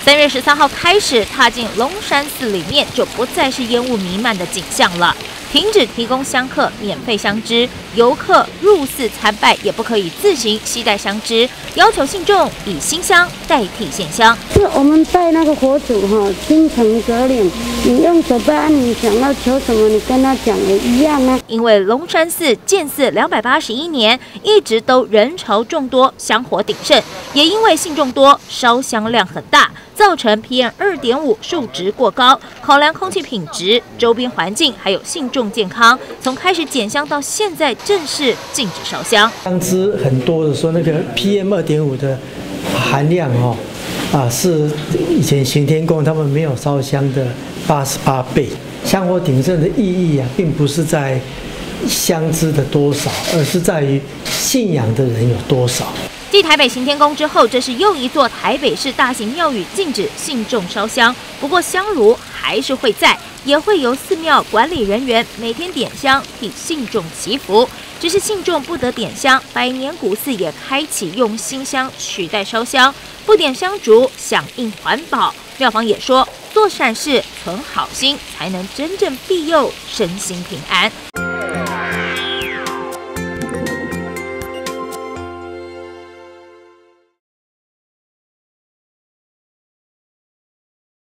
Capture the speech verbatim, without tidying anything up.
三月十三号开始，踏进龙山寺里面就不再是烟雾弥漫的景象了。停止提供香客免费香枝，游客入寺参拜也不可以自行携带香枝，要求信众以新香代替现香。 是我们拜那个佛祖哈，心诚则灵。你用手拜，你想要求什么，你跟他讲也一样啊。 因为龙山寺建寺两百八十一年，一直都人潮众多，香火鼎盛，也因为信众多，烧香量很大，造成 P M 二点五 数值过高。考量空气品质、周边环境还有信众健康，从开始减香到现在正式禁止烧香。 香枝很多的时候，那个 P M 二点五 的含量哦，啊是以前行天宫他们没有烧香的八十八倍。香火鼎盛的意义啊，并不是在香枝的多少，而是在于信仰的人有多少。 继台北行天宫之后，这是又一座台北市大型庙宇禁止信众烧香。不过香炉还是会在，也会由寺庙管理人员每天点香替信众祈福。只是信众不得点香，百年古寺也开启用新香取代烧香，不点香烛，响应环保。庙方也说，做善事存好心，才能真正庇佑身心平安。